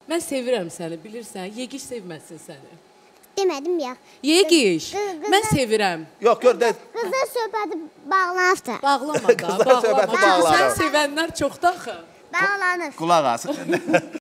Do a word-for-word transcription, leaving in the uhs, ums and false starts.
Mən sevirəm səni, bilirsən. Yegiş sevməsin səni. Demədim ya. Yegiş, mən sevirəm. Yox, gör də. Qızlar söhbəti bağlanıbdır. Bağlama da, Qızlar söhbəti bağlama. bağlanır. Sən sevənlər çoxdan axı. Bağlanır. Qulaq as.